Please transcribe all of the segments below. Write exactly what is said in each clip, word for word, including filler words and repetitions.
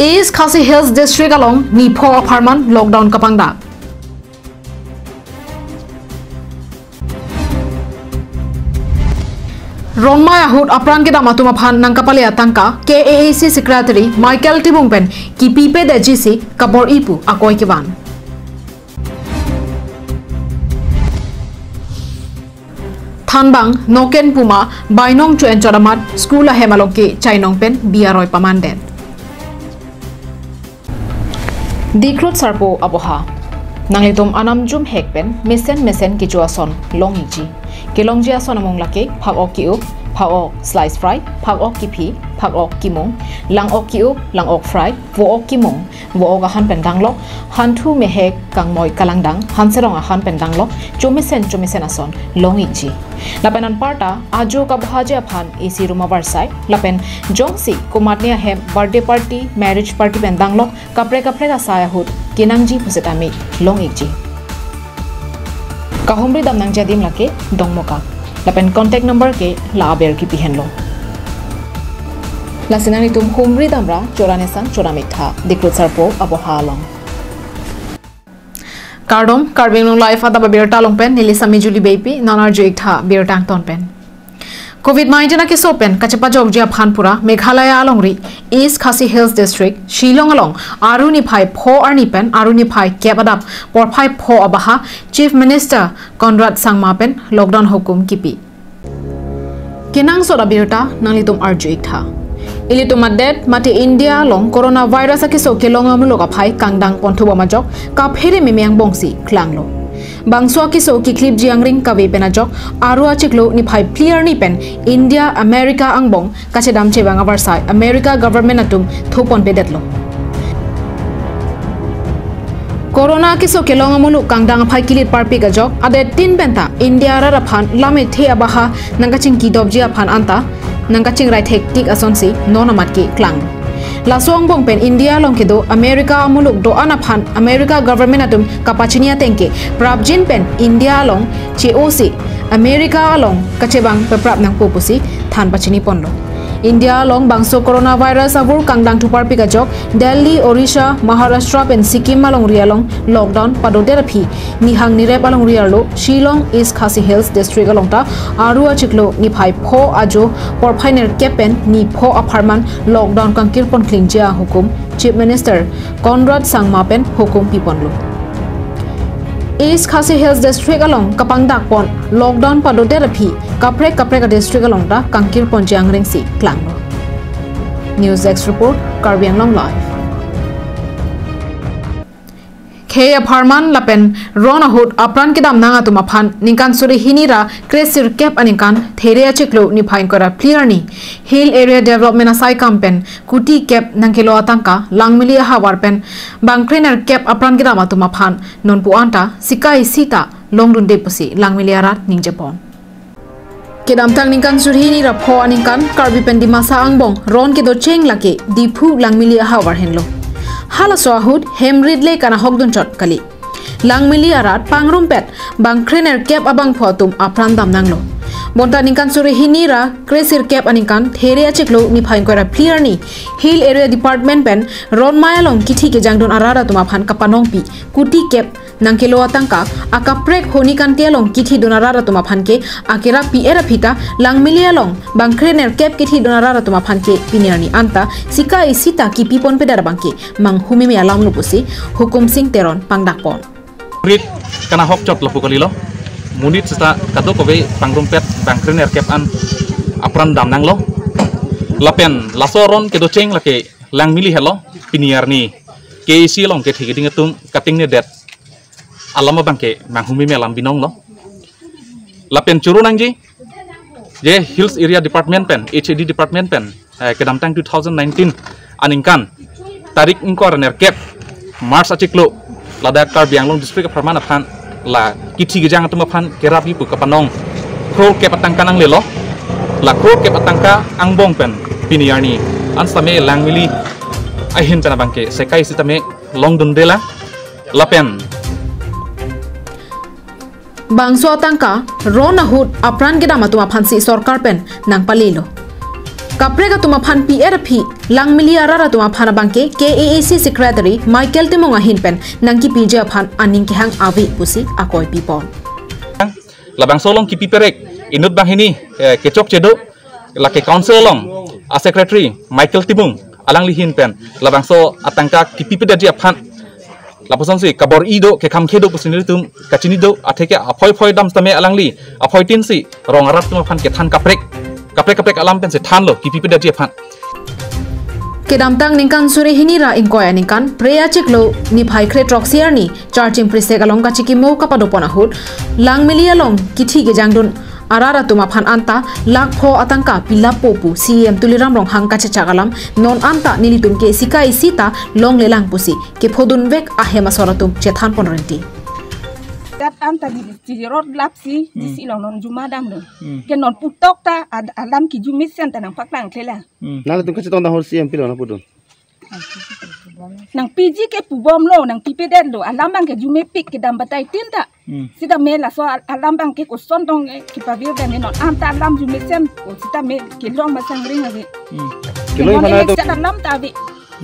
East Khasi Hills District along Nipo apartment lockdown kapangda. Ronmaya Hood apran kita matumaphan ng kapalya tangka K A A C Secretary Michael Tibungpen ki pipe de G C kapor ipu akoy kiban. Thanbang Noken Puma Bainong Chuen Chodamat School a Hemaloki Chainong Pen Biaroy Pamanden. Dikrut Sarpo Aboha Nanglitum Anam Jum Hekpen Mesen Mesen Kichuason Longiji Kilongji Ason among laki Pak o Kiu Pak o Slice Fry Pak o Kipi Pak o Kimong Lang o Kiu Lang o Fry Wo o Kimong Wo o Gahan Pendanglok Hantu Mehek Kang Moy Kalangdang Hanserong Ahan Pendanglok Chumisen Chumisen Ason Longiji Lapenan parta ajo ka bahaja aphan isi rumah barsai lapen jongsi kumatnia hem birthday party marriage party pendanglok kapre kapre ka saya hut kinangji pusetami longikji kahumri dam nang jadim lake dongmoka lapen contact number ke la aber ki pihenlo lasinani tum humri damra choranesan choramitha dikrut sarpo abohalong Kardom, Karbing life Adap Abirta longpen nilisami Julie Baby nanar joikha birtang tonpen. COVID nineteen na kisopen kachepa jogja phanpura Meghalaya alongri East Khasi Hills District Shillong along Aruni Phai Pho Arnipen Aruni Phai Kebadap por Phai Pho abaha Chief Minister Conrad Sangmapen lockdown hukum kipi. Kinang soda birta nalitum arjoikha. Ilito madet mati India long coronavirus akiso kelong amulo kapai kangdang pontu bamajok kaphere mimiang bongsi klanglo bangso akiso ki clip jiangring kawe penajok aru achiklo ni phai clear ni pen India America angbong kachedam chebang avarsai America government atum thupon bedetlo Corona kiso kelong amulu kangdang phai kilit parpi gajok ade tin benta India ra raphan lame the abaha nangaching kidobji aphan anta nangkaching right hektik asonsi nonamat ki klang lasong bong pen India long kedo America muluk do anaphan America government atum kapachinia tengke prabjin pen India long che osi America long kachebang peprap nang popusi than pachini ponlo India long bangso coronavirus abur kangdang tupar pikajok Delhi Orissa Maharashtra pen Sikkim along rialong lockdown padoterapi nihang nirep along rialo Shillong East Khasi Hills District along ta arua chiklo ni phai pho ajo por phainer kepen ni pho apartment lockdown kangkir pon klingjia hukum Chief Minister Conrad Sangmapen hukum piponlo East Khasi Hills District along kapangdak pon lockdown padoterapi kapre kapre ka district along da kangkir pon jiangring si klanglo News X report Karbiang Long live K apartment lapen rona hut apran kidam nanga tumaphan ningkan suri hinira kresir cap aningkan there achiklo ni phain kora clear ni hill area development asai kampen kuti cap nangkelo atangka langmili hawar pen bangkrener cap apran kidam tumaphan nonpu anta sikai sita longrun deposi langmili arat ningjapon Kedam tang ningkan surhini ra pho aningkan karbi pen di masa angbong ron kedo cheng lake dipu langmili hawar henlo Hala soahud hemridle kana hogdun chot kali langmili arat pangrumpet bangkrener cap abang photum apran dam nanglo bonta ningkan suri hinira kresir cap aningkan there achiklo ni phain kora clear ni hill area department pen ron mayalong kithi ke jangdon arara tuma phan kapanong pi kuti cap nangkelo atangka akaprek honi kan tialong kithi donarara tuma phan ke akera pi era phita langmili along bangkrener cap kithi donarara tuma phan ke pinirni anta sika isita ki pipon pedar bangke mang humi me alam lupusi hukum sing teron pangdakpon rit kana hok chot lopu kalilo munit sita kadok kowe pangrumpet bangkrener cap an apran dam nanglo lapen lasoron kedo cheng lake langmili helo pinirni ke isi long ke thigiding atung cutting ne det alama bangke manghumi me alam binong lo lapen churu nangji je hills area department pen H A D department pen kedam tang two thousand nineteen aningkan tarik ingkor ner cap March achiklo ladak Karbiang Long district apartment aphan la kithi gejang atuma phan kerapi pu kapanong kro cap atang kanang lelo la kro cap atangka angbong pen piniarni ansame langmili ahin pena bangke sekai sitame long dundela lapen Bangso tangka rona hut apran gida matuma phansi sarkar pen nang palilo Kaprega tuma phan P R P lang miliara tuma phan bangke K A A C Secretary Michael Timonga hinpen nangki P J phan aning ki hang avi pusi akoi people. Labang solong ki piperek inut bang hini kecok cedo laki council long a secretary Michael Timung alang lihin pen labang so atangka ki pipeda dia phan laposan si kabor ido ke kam kedo pusinir tum kachini do ateke apoi poi dam stame alang li apoi tin si rong arat tuma phan ke than kaprek kaprek kaprek alam pen se than lo ki pipeda dia phan Kedam tang ningkan suri hinira inkoya ningkan preya chiklo ni phai kre troxier ni charging prese kalong ka chiki mo ka padopona hut lang milia long kithi ge jangdun arara tuma phan anta lak pho atangka pilapo pu C M tuliram rong hang ka chagalam non anta nilitum ke sikai sita long lelang pusi ke phodun vek ahema soratum chethan ponrenti dat anta di di rod lapsi di silong non jumadam lo ke non putok ta alam ki jumis sen tanang paklang klela nala tung kasi tong dahol C M pilo na pudon nang P G ke pubom lo nang pipeden lo alam bang ke jume pik ke dam batai tinta sida me la so alam bang ke ko sondong ki pabir dan non anta alam jume sen ko sita me ke long masang ring ave kilo mana to alam ta ave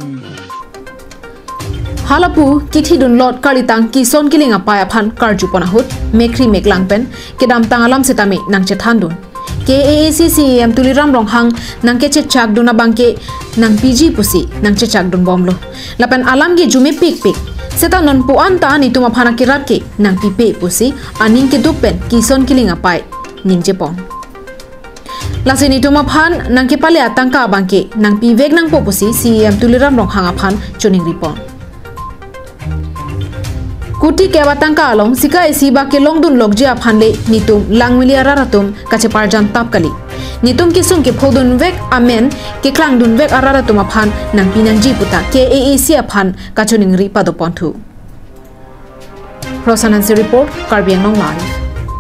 Halapu kithi dun lot kalitang ki son kiling apaya phan karju pona hut mekri meklang pen kedam tangalam setami nang chethan dun K A A C C M tuliram rong hang nang ke chak duna bangke nang P G pusi nang chak dun bomlo lapan alam ge jume pik pik seta non pu anta ni tuma phana kirap ke nang pipe pusi aning ke dupen ki son kiling apai ningje pon lasini tuma phan nang ke pale atangka bangke nang pi vek nang po pusi C M tuliram rong hang aphan chuning ripon Kuti kewa tangka along sika isi ba ke long dun log jia phanle nitum lang miliara ratum kache parjan tap kali nitum ki sung ke phodun vek amen ke klang dun vek arara tuma phan nang pinanji puta K A A C aphan kachuning ri padoponthu Rosanansi report Karbiang Nong live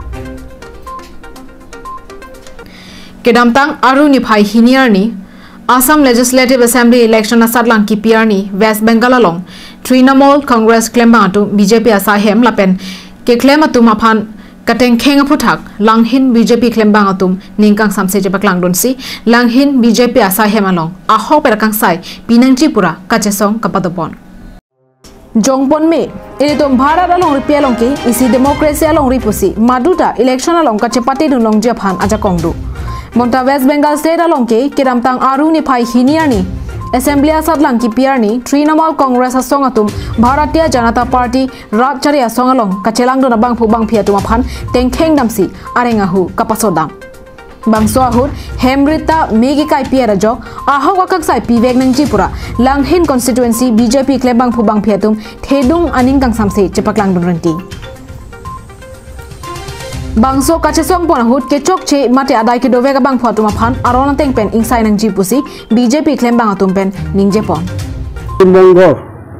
Kedamtang aruni phai hiniarni Assam Legislative Assembly election asadlang ki P R ni West Bengal along Trinamool Congress claim atu B J P asahem lapen ke claim atu maphan kateng khenga phuthak langhin B J P claim bang atum ningkang samse je baklang donsi langhin B J P asahem along aho perakang sai pinangji pura kachesong kapadopon Jongpon me ilitom bharat along ripialong ki isi democracy along ripusi maduta election along kachepati dun long japhan aja kongdu Monta West Bengal State along ke kiramtang aruni phai hiniani Assembly asadlang ki P R ni Trinamool Congress asong atum Bharatiya Janata Party Rajchari asong along kachelang do na bang phu bang phia tuma phan tengkheng damsi arengahu kapasodam bangso ahut hemrita megi kai P R jo aho wakak sai pivek nang jipura langhin constituency B J P klebang phu bang phia tum thedung aning kang samse chepaklang dun ranti Bangso kachesong pon hut ke chok che mate adai ke dovega bang phatuma phan arona teng pen insai nang ji pusi B J P claim bang atum pen ningje pon বঙ্গৰ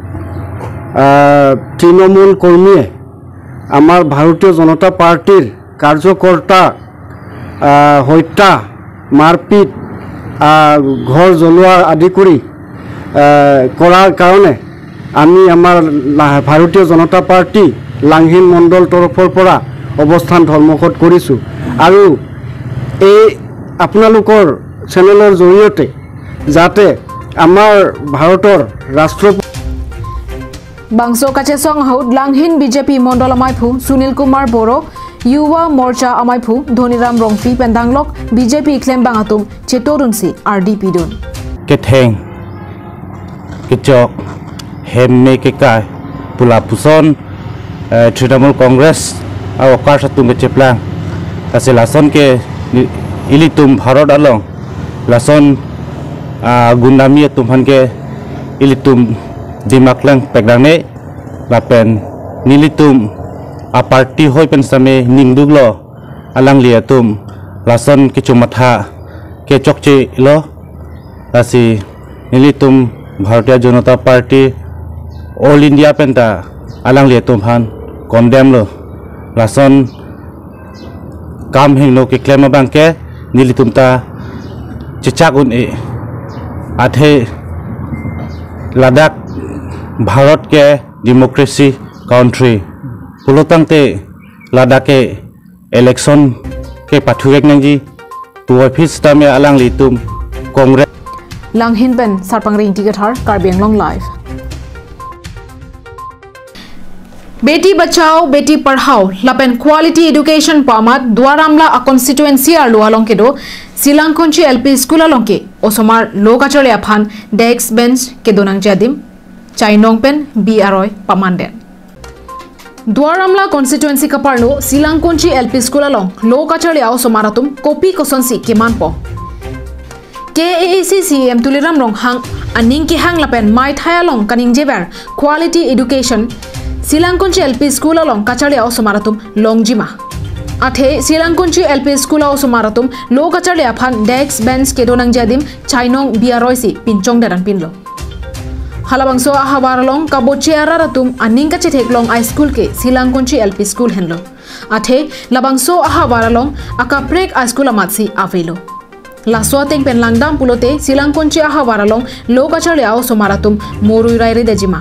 Trinamool কৰ্মীয়ে আমাৰ ভাৰতীয় জনতা পাৰ্টিৰ কাৰ্যকৰ্তা হত্যা মাৰপিট ঘৰ জ্বলোৱা আদি কৰি কৰাৰ কাৰণে আমি আমাৰ ভাৰতীয় জনতা পাৰ্টি লাংহিন মণ্ডল তৰফৰ পৰা অৱস্থান ধৰ্মঘট কৰিছো আৰু এই আপোনালোকৰ চেনেলৰ জৰিয়তে যাতে আমাৰ ভাৰতৰ ৰাষ্ট্ৰপতি Bangso kachesong haut langhin B J P mondol amaiphu Sunil Kumar Boro Yuwa Morcha amaiphu Dhoniram Rongpi pendanglok B J P claim bangatum chetorunsi R D P dun Ketheng Kechok Hemme kekai pula puson Trinamool Congress awakar satu ngecheplang kasi lason ke ilitum Bharat along lason gundami tumhan ke ilitum dimaklang pegdangne lapen nilitum a party hoi pen same ningduglo alang liatum lason ke chumatha ke chokche lo asi nilitum Bharatiya Janata Party All India penta alang liatum han condemn lo lason kam hingno ke claim bangke nilitum ta chichak un e athe Ladakh Bharat ke democracy country pulotang te Ladakh ke election ke pathurek nangji tu office ta me alang litum Congress Langhin Ben Sarpangring Tigathar Karbi Anglong Live. Beti Bachao Beti Padhao Lapen Quality Education Pamat Dwaramla a constituency arlu alongkedo Silangkonchi L P School alongke Osomar Lokachole aphan desk bench kedonang jadim Chainong pen B Aroy Pamanden Dwaramla constituency kaparlo Silangkonchi L P School along Lokachole Osomaratum Kopi Kosonsi Kimanpo K A A C C M Tuliram Long Hang Aninki Hang Lapen Mai Thayalong Kaning Jeber Quality Education Silangkonchi L P School along Kachale Osomaratum Longjima Athe Silangkonchi L P School Osomaratum Lo Kachale aphan desk bench kedonang jadim Chainong Biaroisi Pinchong daran pinlo Halabangso ahawaralong kaboche araratum aninka chetheklong I school ke Silangkonchi L P School henlo Athe labangso ahawaralong akaprek I school amatsi avelo Laswa teng pen langdam pulote Silangkonchi ahawaralong Lo Kachale Osomaratum Morui raire dejima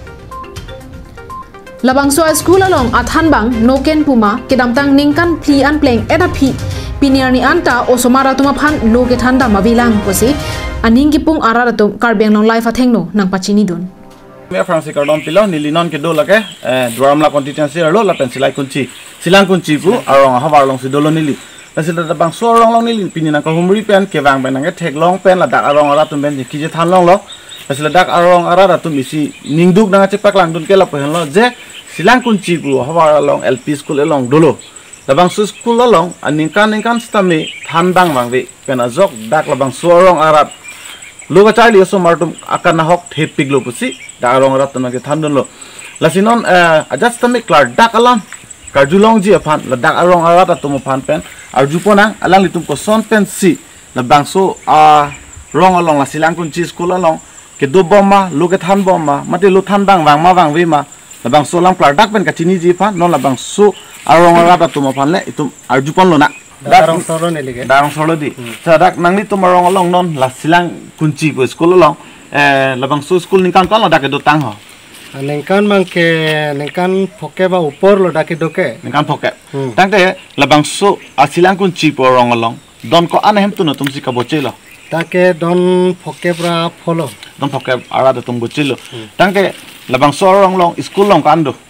Labangso school along athanbang noken puma kedamtang ningkan pli an pleng eta phi piniarni anta osomaratum aphan loke thanda mabilang posi aningi pung araratum karbeng long life athengno nang pachini don me francis kardom pilo nilinon ke do lake dwaramla constituency arlo la pensilai kunchi silangkunchi pu arong habar long sidolo nili pasila da bang so rong long nili pinina ko humri pen ke wang benang ke thek long pen la da arong aratum ben kije than long lo pasila dak arong araratum isi ningduk nang chepak lang dun ke la pen lo je Silangkunchi pu habar along L P school along dolo labang school along aningkan ningkan stame thandang bangbe pena jok dak labang sorong arat loga chali so martum akana hok thepig lo pusi darong arat tamake thandon lo lasinon adjust stame klar dak alam karjulong ji aphan la dak arong arat atum phan pen arjupona alang litum ko son pen si labang so a rong along la Silangkunchi school along ke do bomma loga than bomma mate lo thandang wang ma wang we ma labang so lam klar dak pen kachini ji phan non labang so arong arata tuma phan le itum arjupon lo na darong solo ne lige darong solo di sadak nangli tum arong along non la Silangkunchi pu school along eh labang so school ningkan kon lo dak do tang ho ningkan mang ke ningkan phoke ba upor lo dak do ke ningkan phoke tang te labang so a Silangkunchi pu arong along don ko ane hem tu no tum si ka bochelo take don phoke pra follow don phoke arata tum bochelo tang te labang so arong long school long kan do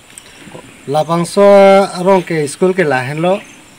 labang so arong ke school ke lahen lo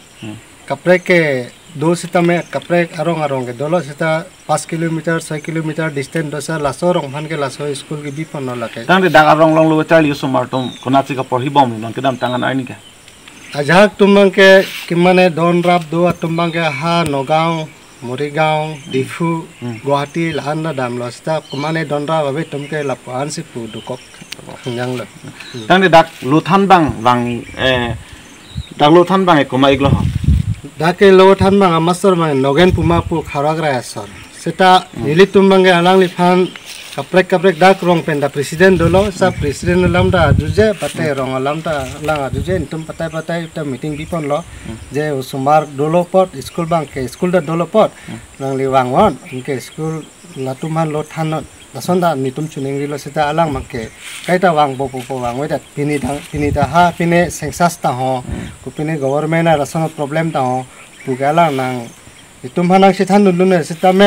kapre ke do sita me kapre arong arong ke dolo sita five kilometer six kilometer distance dosa laso rong phan ke laso school ke bi pon lake tang de dang arong long lo chali so martum konachi ka porhi bom non kedam tangan ai ni ka ajak tumang ke kimane don rap do tumang ke ha nogao Morigaon, Difu, Guwahati, lahan na dam lo sita kumane don rap abe tumke lapan si pu dukok yang lo tang de dak lo than bang bang eh dak lo than bang e komai glo dake lo than bang master bang nogen puma pu kharagra asor seta nili tumbange alang li phan kaprek kaprek dak rong penda president dolo sa president lamda juje pate rong lamda langa juje tum patai patai ta meeting bi pon lo je sumar dolo pot school bang ke school da dolo pot nang li wangwon ke school latuman lo than Nasonda nitum chuning rilo sita alang makke kaita wang bo bo wang weda pini dang pini da ha pine sengsas ta ho ku pine government na rason problem ta ho pugala nang nitum hanang si than lune sita me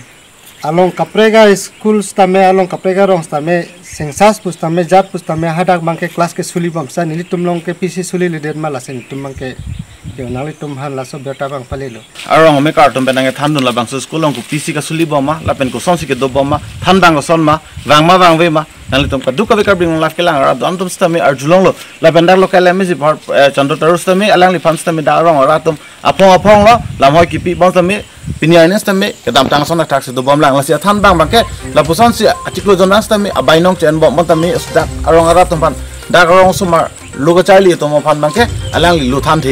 along kaprega school sta me along kaprega rong sta me sengsas pusta me jat pusta me hadak mangke class ke suli bamsa nili tumlong ke pc suli lider mala sen tum mangke yo nali tum han laso beta bang palelo arong me kartum benang thandun la bang school long ku pc ka suli bama la pen ko sonsi ke do bama thandang ko son ma wang ma wang we ma nali tum ka duka be kar bring la kelang ra dom tum sta me arjulong lo la bendar lo kala me ji bhar chandro tarus sta me alang li fan sta me da arong ra tum apong apong lo la moi ki pi bang sta me pinianes sta me ke dam tang son tak se do bom lang la sia thandang bang ke la puson si atiklo jonas sta me abainong chen bom ta me sta arong ra tum fan da arong sumar logo charli to mo fan bang ke alang li lu tham thi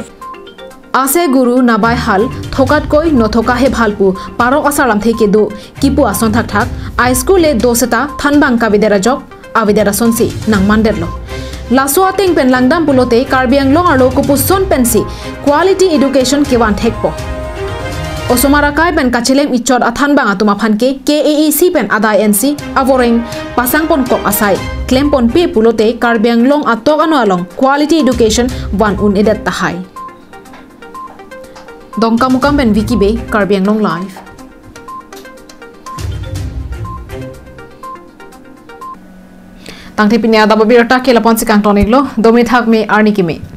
Ase guru nabai hal thokat koi no thoka he bhalpu parok asaram theke do kipu ason thak thak I school e do seta thanbang ka bidera jok avidera sonsi nang manderlo laso ateng pen langdam pulote karbiang long arlo ko puson pensi quality education kewan thekpo osomara kai pen kachilem ichot athanbang atuma phanke K A A C pen adai N C avoreng pasangpon kok asai klempon pe pulote karbiang long atok ano along quality education one un edet tahai Dongka mukam ben Wiki Bay, Karbi Anglong Live. tangthi pinya Adap Abirta ke lapon sikang tonik lo domi thak me arni ki me